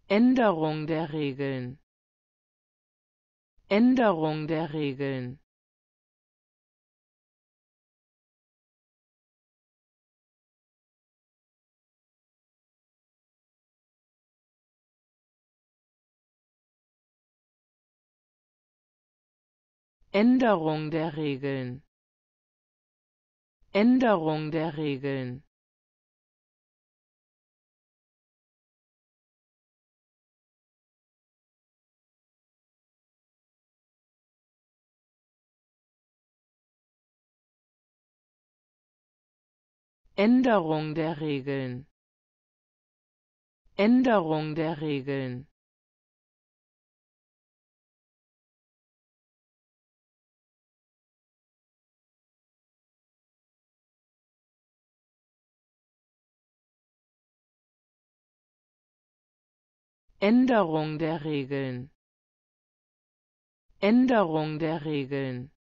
Änderung der Regeln. Änderung der Regeln. Änderung der Regeln. Änderung der Regeln. Änderung der Regeln. Änderung der Regeln. Änderung der Regeln. Änderung der Regeln.